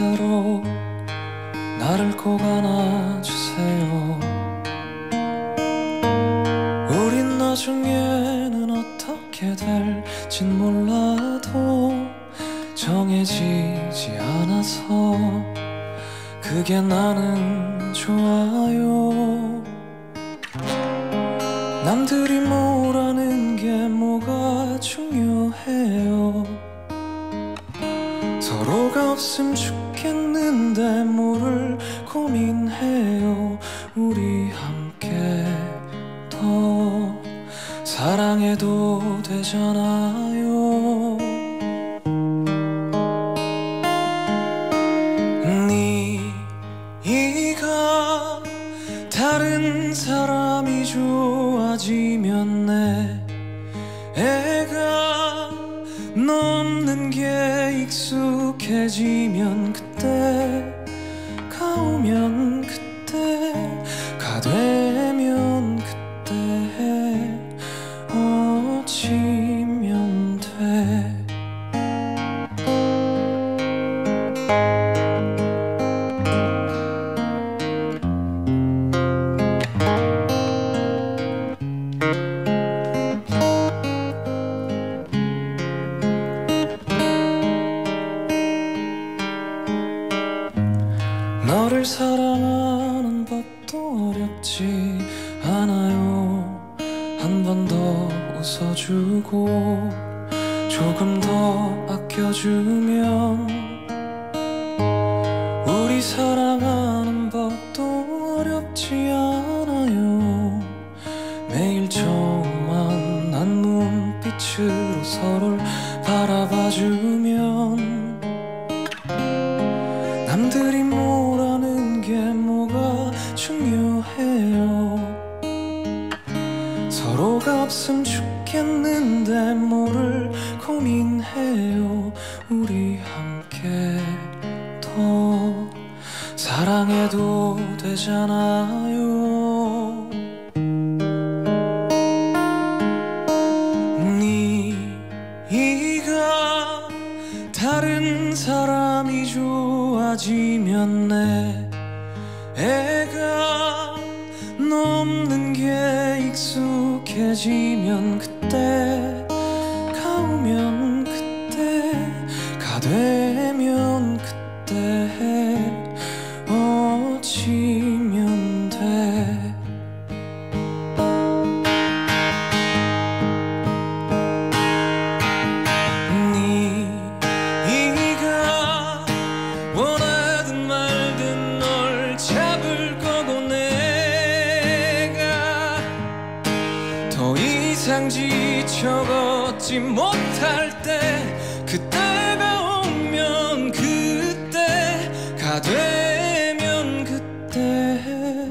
곁으로 나를 꼭 안아주세요. 우린 나중에는 어떻게 될진 몰라도 정해지지 않아서 그게 나는 좋아요. 남들이 뭐라는 게 뭐가 중요해요. 서로가 없음 죽겠는데 뭐를 고민해요. 우리 함께 더 사랑해도 되잖아요. 네가 다른 사람이 좋아지면 내 애가 넘는 게 익숙해지면 그때가 오면 그때가 되면 그때 어찌면 돼. 너를 사랑하는 법도 어렵지 않아요. 한 번 더 웃어주고 조금 더 아껴주면 우리 사랑하는 법도 어렵지 않아요. 매일 처음 만난 눈빛으로 서로를 바라봐주면 남들이 뭐라는 게 뭐가 중요해요. 서로가 없음 죽겠는데 뭐를 고민해요. 우리 함께 더 사랑해도 되잖아요. 네가 다른 사람이 좋아지면 내 애가 넘는 게 익숙해지면 그때가 오면 그때가 되면 그때 어찌면 돼. 네가 원하든 말든 널 잡을 거고 내가 더 이상 지쳐 걷지 못할 때 그때가 오면 그때가 되면 그때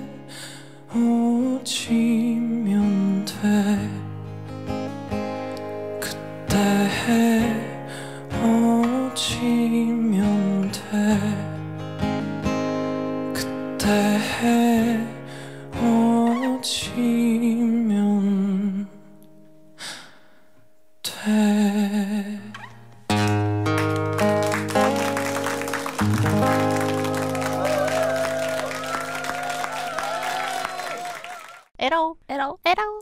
어찌면 돼. 그때 어찌면 돼. 그때 어찌면 돼. 에러 에러 에러